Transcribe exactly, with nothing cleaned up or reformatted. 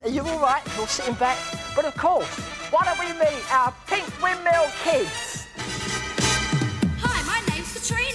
Are you all right? You're sitting back? But of course, why don't we meet our Pink Windmill Kids? Hi, my name's Katrina.